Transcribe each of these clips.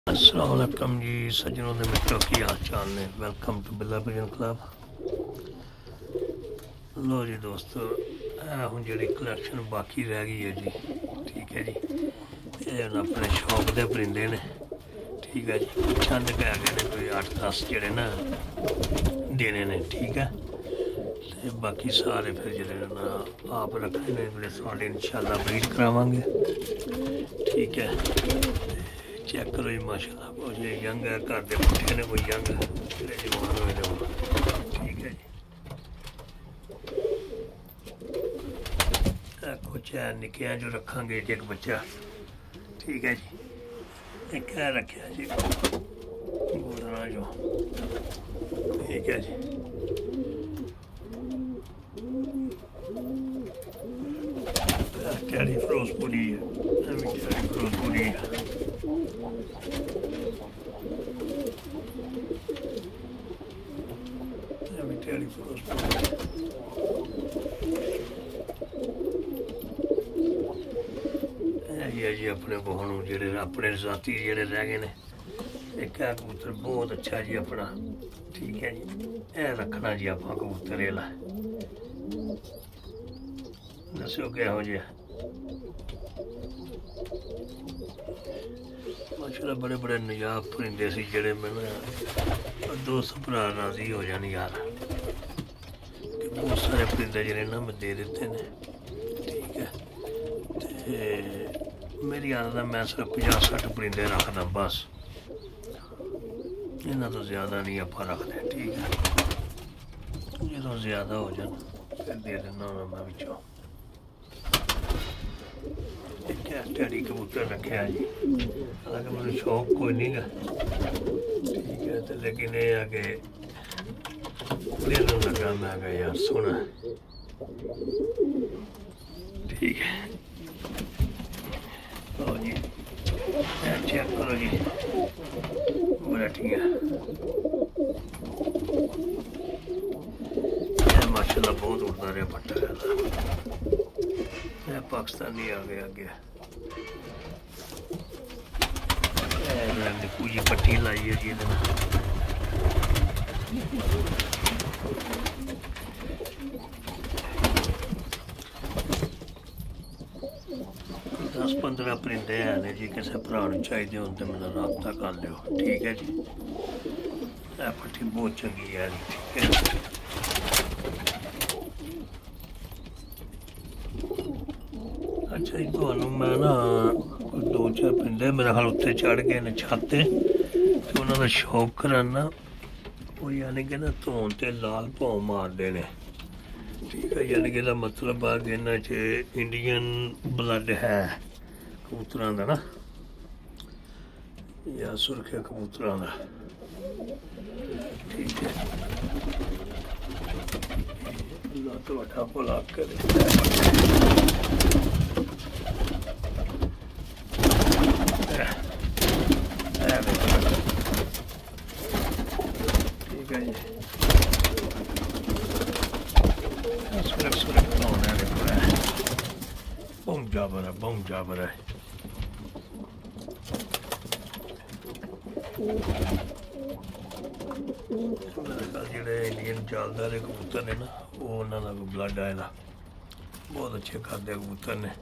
अस्सलाम वालेकुम जी सज्जनों दे मित्रों की हाल चाल ने। Welcome to Billa pigeon club. लो जी दोस्तों, हुण जिहड़ी कलैक्शन बाकी रह गई है जी, ठीक है जी। ये अपने शौक दे परिंदे ने, ठीक है जी। चंद के है ने कोई 8-10 जेह्ड़े ना देने ने, ठीक है। ते बाकी सारे फिर जेह्ड़े ना आप रखने ने, जेह्ड़े सारे इंशाल्लाह ब्रीड करावांगे, ठीक है। चेक करो जी माशाल्लाह, कुछ यंग है, घर के पुट्ठे ने, कोई यंग जेह्ड़े जवान होए ने, ठीक है जी। कुछ है निक्के जो रखांगे एक बच्चा, ठीक है जी। एक है रखा जी गोदना जो, ठीक है जी। कैरी फिरोजपुरी है, कैरी फिरोजपुरी है। कैरी फिरोजपुरी है जी। अपने बहनों जेह्ड़े अपने जाती जेह्ड़े रह गए ने, एक है कबूतर बहुत अच्छा जी अपना, ठीक है जी। यह रखना जी आप कबूतर एला दस्यो किहो जिहा माशाल्लाह। बड़े बड़े नजाब परिंदे सी जेह्ड़े मैनूं दोस्त भरा राजी हो जान यार, कि बहुत सारे परिंदे जेह्ड़े ना मैं दे दित्ते ने, ठीक है। ते मेरी आदत है मैं सिर्फ 50-60 परिंदे रखदा बस, इन्ना तो ज़्यादा नहीं आप रखते, ठीक है। जो ज़्यादा हो जाए फिर दे देना मैं बिचों। टैडी कबूतर रखे जी, हालांकि मुझे शौक कोई नहीं है, ठीक है। तो लेकिन ये है कि दिल लगा मैं क्या यार सोना, ठीक है। लो जी चेक करो जी वैरायटियाँ, माशाल्लाह बहुत उड़ता रहा पट्टा रहता। पाकिस्तानी आ गया आगे, पूरी पट्टी लाई है जी। 10-15 परिंदे हैं जी, किसी भरा चाहिए हो तो मेरा रबता कर लियो, ठीक है जी। पट्टी बहुत चंगी है, ठीक है। अच्छा जी, तो मैं ना 2-4 परिंदे मेरे ख्याल उत्ते चढ़ गए ने छत ते, तो उन्होंने शौक कराना, वो यानी कि ना धोन ते लाल भौं मारते ने, ठीक है। यानी कि मतलब आ कि इन्हां च इंडियन ब्लड है कबूतरां दा ना, या सुरखे कबूतरां दा, ठीक है। अल्लाह तुहाडा भला करे। ठीक है जी, सुरख बनाने बहुत जाबर है। जेह्ड़े इंडियन जालदार कबूतर ने ना, वो उन्होंने कोई ब्लड आएगा, बहुत अच्छे खाते कबूतर ने।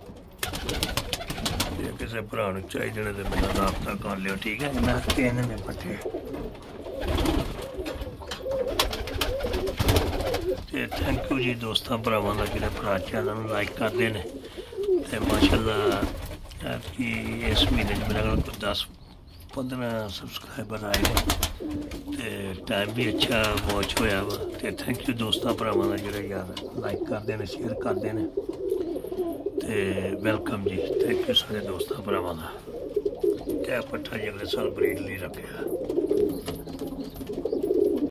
किसी भरा चाहिए ने तो मेरा रबता कर लियो, ठीक है। मैं 3 ने पट्टे, ते थैंक यू जी दोस्तों भरावां दा जेह्ड़े भरा चैनल लाइक करते हैं। ते माशाल्लाह कि इस महीने मेरे ख्याल कोई 10-15 सब्सक्राइबर आए हैं, ते टाइम भी अच्छा वॉच होया वा। ते थैंक यू दोस्तों भरावां दा जेह्ड़े यार लाइक करते हैं, शेयर करते हैं, ते वेलकम जी। थैंक यू सारे दोस्तों भरावां दा। क्या पट्ठा जी अगले साल ब्रीड नहीं रखेगा।